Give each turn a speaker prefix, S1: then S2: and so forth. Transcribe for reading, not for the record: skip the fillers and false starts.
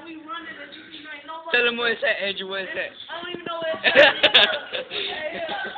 S1: we running and you see like nobody.
S2: Tell him what it said, Andrew, what it said.
S1: I don't even know what it said.